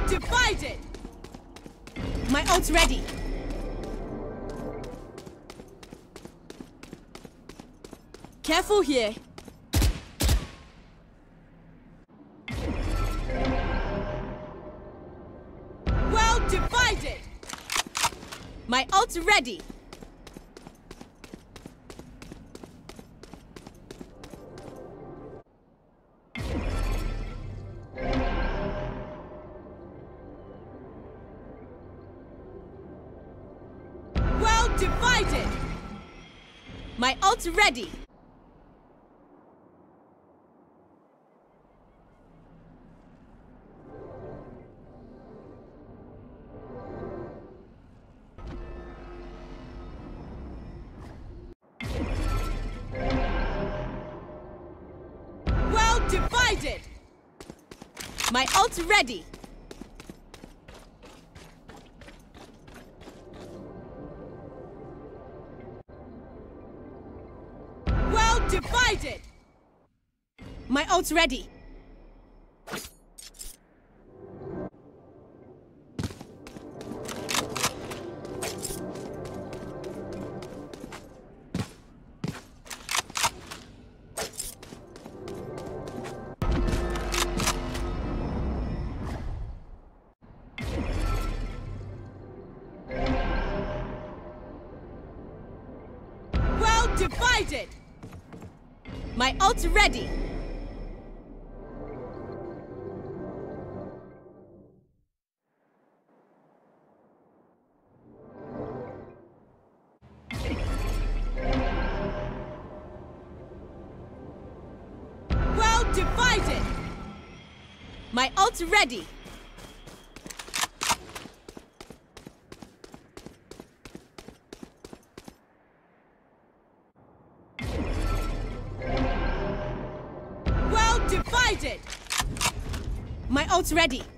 Well divided! My ult's ready. Careful here. Well divided! My ult's ready. Well divided! My ult's ready. Divided! My ult's ready! Well divided! My ult's ready! Divided! My ult's ready! Well divided! My ult's ready! Divided! My ult's ready.